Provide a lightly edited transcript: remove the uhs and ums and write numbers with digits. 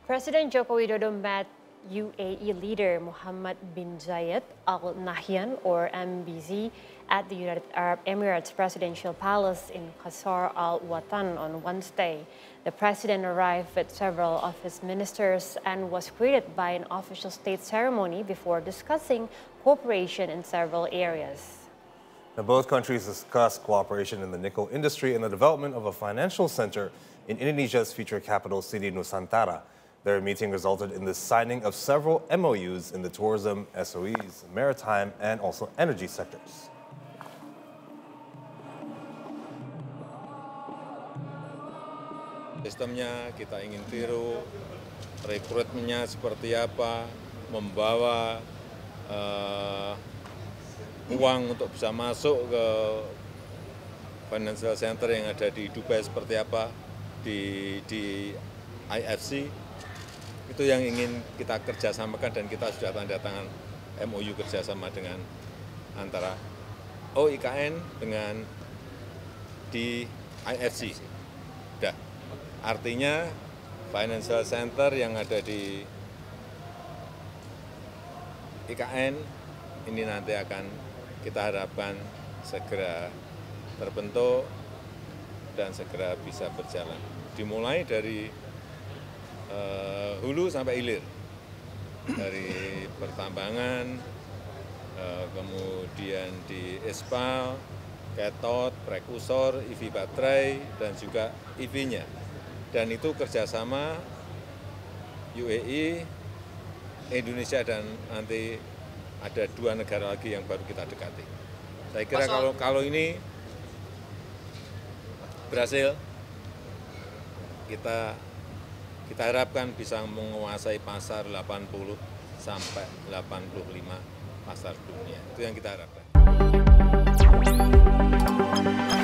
President Joko Widodo met UAE leader Mohammed bin Zayed Al Nahyan, or MBZ, at the United Arab Emirates Presidential Palace in Qasr Al Watan on Wednesday. The president arrived with several of his ministers and was greeted by an official state ceremony before discussing cooperation in several areas. Now, both countries discussed cooperation in the nickel industry and the development of a financial center in Indonesia's future capital city, Nusantara. Their meeting resulted in the signing of several MOUs in the tourism, SOEs, maritime, and also energy sectors. Sistemnya kita ingin tiru, rekrutmennya seperti apa, membawa uang untuk bisa masuk ke financial center yang ada di Dubai seperti apa, di IFC. Itu yang ingin kita kerjasamakan dan kita sudah tanda tangan MOU kerjasama dengan antara OIKN dengan di IFC. Sudah. Artinya financial center yang ada di IKN ini nanti akan kita harapkan segera terbentuk dan segera bisa berjalan. Dimulai dari hulu sampai hilir, dari pertambangan, kemudian di ISPAL, cathode, prekursor, EV baterai, dan juga EV-nya. Dan itu kerjasama UAE, Indonesia, dan nanti ada 2 negara lagi yang baru kita dekati. Saya kira kalau ini berhasil, kita harapkan bisa menguasai pasar 80 sampai 85 pasar dunia. Itu yang kita harapkan.